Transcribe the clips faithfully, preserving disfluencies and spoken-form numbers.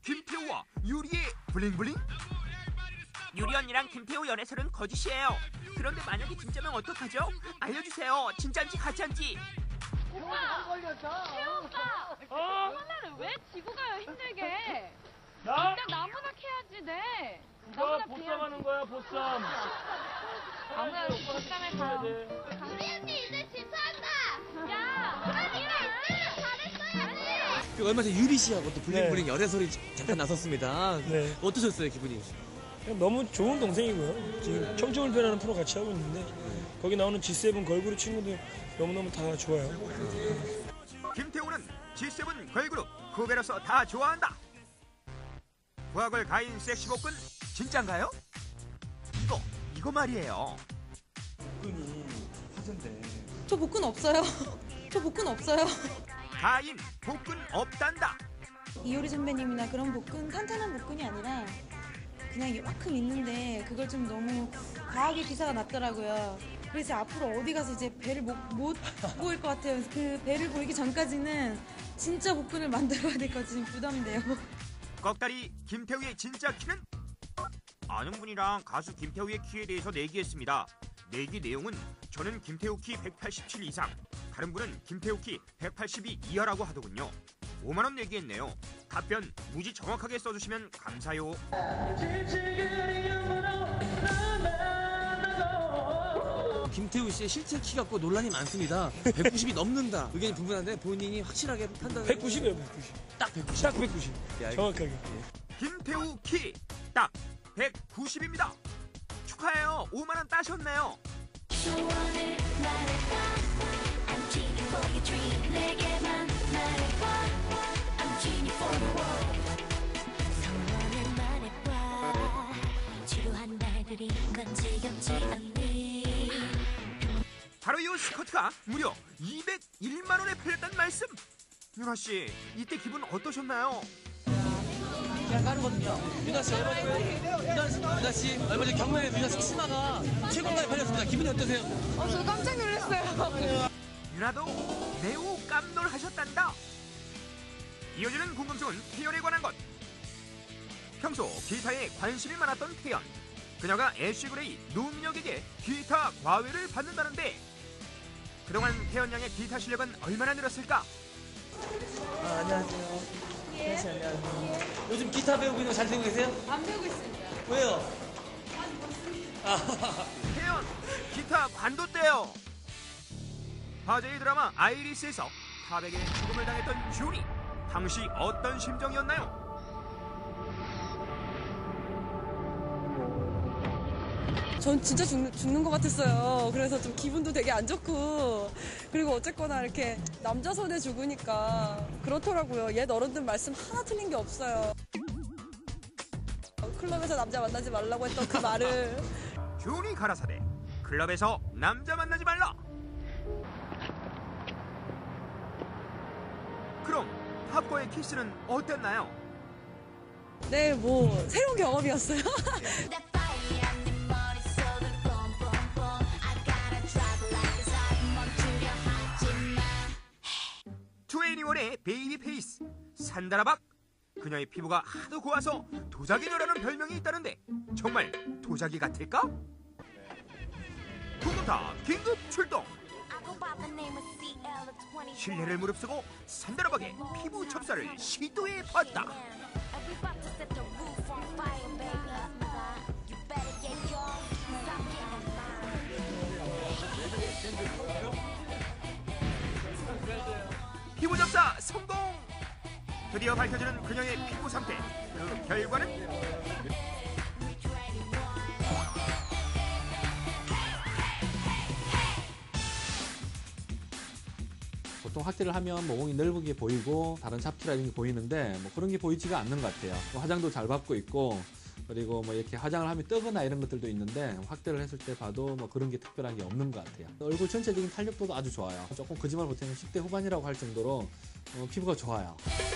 김태우와 유리의 블링블링? 유리 언니랑 김태우 연애설은 거짓이에요. 그런데 만약에 진짜면 어떡하죠? 알려주세요. 진짜인지 가짜인지. 오빠! 태우 오빠! 어? 하나를 왜 지고 가요, 힘들게? 나? 일단 나무나 캐야지, 네. 이거 나무나 보쌈 하는 거야, 보쌈. 나무나 보쌈에 가요. 우리 언니 이제 집사한다. 야! 그러니까 이때는 잘했어야지. 그 얼마 전에 유리 씨하고 또 블링블링 네. 열애설이 잠깐 나섰습니다. 네. 어떠셨어요, 기분이? 그냥 너무 좋은 동생이고요. 지금 청춘을 변하는 프로 같이 하고 있는데 거기 나오는 지 세븐 걸그룹 친구들 너무너무 다 좋아요. 김태우는 지 세븐 걸그룹 후배로서 다 좋아한다. 부하걸 가인 섹시복근 진짠가요? 이거 이거 말이에요. 복근이 화제인데. 저 복근 없어요. 저 복근 없어요. 가인 복근 없단다. 이효리 선배님이나 그런 복근, 탄탄한 복근이 아니라 그냥 이만큼 있는데 그걸 좀 너무 과하게 기사가 났더라고요. 그래서 앞으로 어디 가서 이제 배를 못, 못 보일 것 같아요. 그 배를 보이기 전까지는 진짜 복근을 만들어야 될 것 같아서 부담돼요. 꺽다리 김태우의 진짜 키는? 아는 분이랑 가수 김태우의 키에 대해서 내기했습니다. 내기 내용은 저는 김태우 키 백팔십칠 이상, 다른 분은 김태우 키 백팔십이 이하라고 하더군요. 오만 원 내기했네요. 답변 무지 정확하게 써주시면 감사요. 김태우 씨의 실제 키 갖고 논란이 많습니다. 백구십이 넘는다. 의견이 분분한데 본인이 확실하게 판단. 백구십이에요, 백구십. 딱 백구십. 딱 백구십. 야, 정확하게. 김태우 키 딱 백구십입니다. 축하해요. 오만 원 따셨네요. 바로 이 스커트가 무려 이백일만 원에 팔렸다는 말씀. 윤아씨, 이때 기분 어떠셨나요? 그냥 까르거든요. 윤아 씨 얼마 전에 윤아 씨, 윤아 씨 얼마 전에 경매에서 윤아 씨 치마가 최고가에 팔렸습니다. 기분이 어떠세요? 어, 저 깜짝 놀랐어요. 윤아도 매우 깜놀하셨단다. 이어지는 궁금증은 태연에 관한 것. 평소 기타에 관심이 많았던 태연. 그녀가 애쉬그레이 노민혁에게 기타 과외를 받는다는데 그동안 태연 양의 기타 실력은 얼마나 늘었을까? 아, 안녕하세요. 예. 씨, 안녕하세요. 예. 요즘 기타 배우고 있는 거 잘 배우고 계세요? 안 배우고 있습니다. 왜요? 태연 기타 관뒀대요. 화제의 드라마 아이리스에서 탑에게 죽음을 당했던 준이. 당시 어떤 심정이었나요? 전 진짜 죽는, 죽는 것 같았어요. 그래서 좀 기분도 되게 안 좋고, 그리고 어쨌거나 이렇게 남자 손에 죽으니까 그렇더라고요. 옛 어른들 말씀 하나 틀린 게 없어요. 클럽에서 남자 만나지 말라고 했던 그 말을. 준이 가라사대 클럽에서 남자 만나지 말라. 그럼 탑과의 키스는 어땠나요? 네, 뭐 새로운 경험이었어요. 투애니원의 베이비 페이스 산다라박. 그녀의 피부가 하도 고와서 도자기녀라는 별명이 있다는데 정말 도자기 같을까? 구금타 긴급 출동. 신뢰를 무릅쓰고 산다라박의 피부 첩사를 시도해봤다. 피부 접사 성공! 드디어 밝혀지는 그녀의 피부 상태. 그 결과는? 보통 확대를 하면 모공이 넓게 보이고 다른 잡티라는 게 보이는데 뭐 그런 게 보이지가 않는 것 같아요. 화장도 잘 받고 있고 그리고 뭐 이렇게 화장을 하면 뜨거나 이런 것들도 있는데 확대를 했을 때 봐도 뭐 그런 게 특별한 게 없는 것 같아요. 얼굴 전체적인 탄력도도 아주 좋아요. 조금 거짓말 못하면 십 대 후반이라고 할 정도로 어, 피부가 좋아요.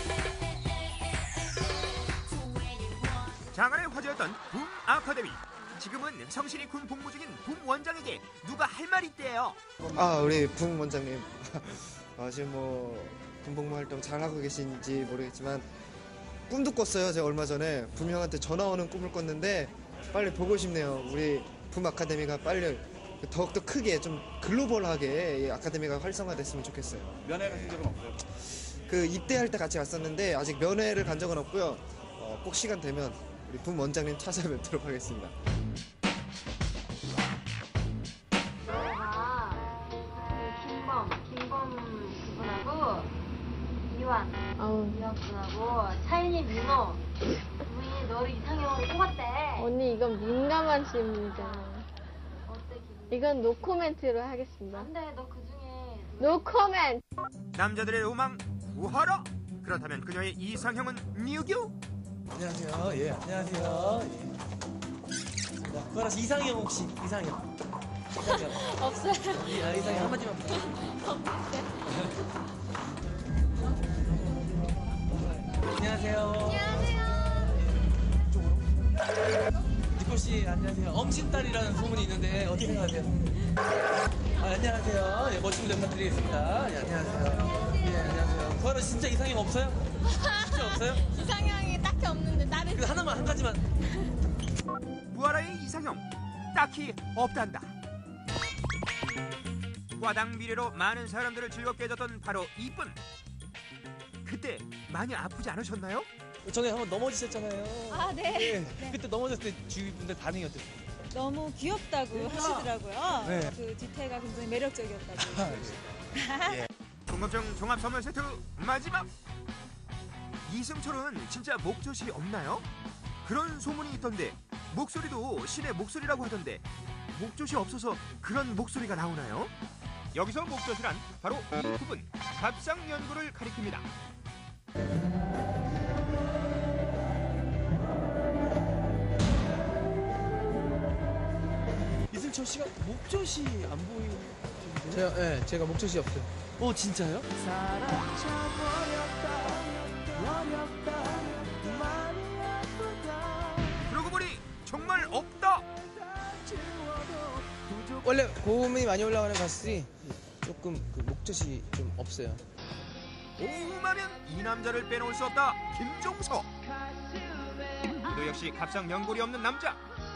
장안의 화제였던 붐 아카데미. 지금은 성실히 군 복무 중인 붐 원장에게 누가 할 말이 있대요. 아, 우리 붐 원장님. 아, 지금 뭐 군복무 활동 잘 하고 계신지 모르겠지만 꿈도 꿨어요. 제가 얼마 전에 붐 형한테 전화 오는 꿈을 꿨는데 빨리 보고 싶네요. 우리 붐 아카데미가 빨리 더욱더 크게 좀 글로벌하게 이 아카데미가 활성화됐으면 좋겠어요. 면회 가신 적은 없어요? 그 입대할 때 같이 갔었는데 아직 면회를 간 적은 없고요. 어, 꼭 시간 되면 우리 붐 원장님 찾아뵙도록 하겠습니다. 너가 그 김범, 김범 그분하고 이완, 이완 분하고 차이니 민호 그분이 너를 이상형으로 뽑았대. 언니 이건 민감한 질문이잖아. 어때 기분? 이건 노코멘트로 하겠습니다. 안돼, 너 그 중에 노코멘트. 남자들의 로망 우하라. 그렇다면 그녀의 이상형은 뉴교? 안녕하세요. 예, 안녕하세요. 예. 자, 그거라서 이상형 혹시 이상형? 이상형. 없어요. 예, 아, 이상형 한마디만 부탁드립니다. 안녕하세요. 안녕하세요. 니콜 씨 안녕하세요. 엄친딸이라는 소문이 있는데 어떻게 생각하세요? 아, 안녕하세요. 예, 멋진 무대 부탁드리겠습니다. 예, 안녕하세요. 예, 안녕하세요. 그거는 진짜 이상형 없어요? 진짜 없어요? 이상형이 딱히 없는데 다른 그 하나만 한 가지만. 무아라의 이상형 딱히 없단다. 과당 미래로 많은 사람들을 즐겁게 해줬던 바로 이쁜. 그때 많이 아프지 않으셨나요? 전에 한번 넘어지셨잖아요. 아, 네. 예, 그때 넘어졌을 때 주위 분들 반응이 어땠어요? 너무 귀엽다고 하시더라고요. 네. 그 뒤태가 굉장히 매력적이었다고. 궁금증 종합 선물 세트 마지막. 이승철은 진짜 목젖이 없나요? 그런 소문이 있던데 목소리도 신의 목소리라고 하던데 목젖이 없어서 그런 목소리가 나오나요? 여기서 목젖이란 바로 이 부분 갑상연골을 가리킵니다. 이승철 씨가 목젖이 안 보이는. 제가, 네, 제가 목젖이 없어요. 어, 진짜요? 그러고 보니 정말 없다. 원래 고음이 많이 올라가는 가수들이 조금 그 목젖이 좀 없어요. 고음하면 이 남자를 빼놓을 수 없다. 김종서. 그도 역시 갑상연골이 없는 남자.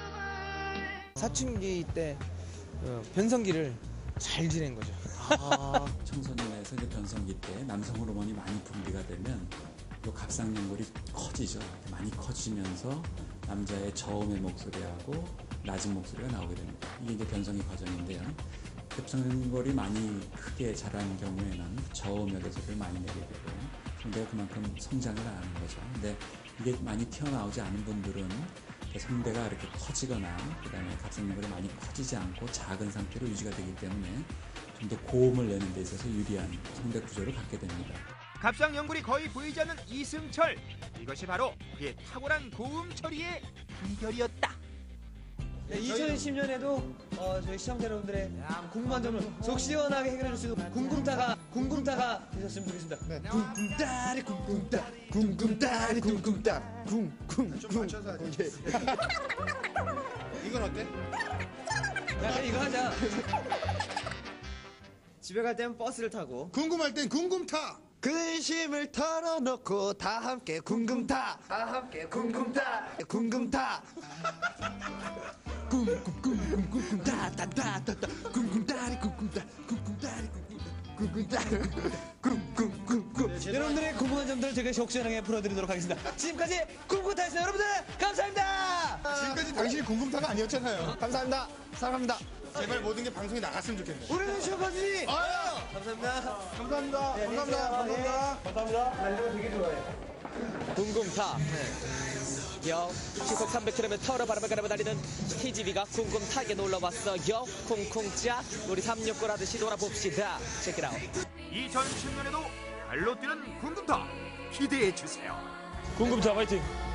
사춘기 때 어, 변성기를 잘 지낸 거죠. 아, 청소년에서 이제 변성기 때 남성 호르몬이 많이 분비가 되면 또 갑상연골이 커지죠. 많이 커지면서 남자의 저음의 목소리하고 낮은 목소리가 나오게 됩니다. 이게 이제 변성기 과정인데요. 갑상연골이 많이 크게 자란 경우에는 저음역의 소리를 많이 내게 되고 성대가 그만큼 성장을 안 하는 거죠. 근데 이게 많이 튀어나오지 않은 분들은 성대가 이렇게 커지거나 그다음에 갑상연골이 많이 커지지 않고 작은 상태로 유지가 되기 때문에 좀 더 고음을 내는 데 있어서 유리한 성대 구조를 갖게 됩니다. 갑상연골이 거의 보이지 않는 이승철. 이것이 바로 그의 탁월한 고음 처리의 비결이었다. 네, 이천이십 년에도 어, 저희 시청자 여러분들의 궁금한 점을 속 시원하게 해결해 줄 수 있는 궁금타가 궁금타가 되셨으면 좋겠습니다. 네. 궁금따리 궁금따 궁금따리 궁금따 궁궁궁 좀 맞춰서 하자. 이건 어때? 야, 그래, 이거 하자. 집에 갈 땐 버스를 타고 궁금할 땐 궁금타. 근심을 털어놓고 다 함께 궁금타 다 함께 궁금타 궁금타 궁궁궁궁궁궁따따따따따 궁금따리 궁금따 궁금따리 궁금따리 궁궁궁궁. 여러분들의 궁금한 점들을 제가 적시원하게 풀어드리도록 하겠습니다. 지금까지 궁금타였습니다. 여러분들 감사합니다. 지금까지 당신이 궁금타가 아니었잖아요. 감사합니다. 사랑합니다. 제발 모든 게 방송에 나갔으면 좋겠네. 우리는 슈퍼주니. 아, 감사합니다. 감사합니다. 네, 감사합니다. 안녕히 계세요. 감사합니다. 감사합니다. 나 이런 거 되게 좋아해. 궁금타. 여 시속 삼백 킬로미터로 바람을 가르며 달리는 케이지비가 궁금타게 놀러왔어. 여 쿵쿵짜 우리 삼육구 하듯이 놀아봅시다. 체크아웃. 이천십 년에도 발로 뛰는 궁금타 기대해 주세요. 궁금타 화이팅.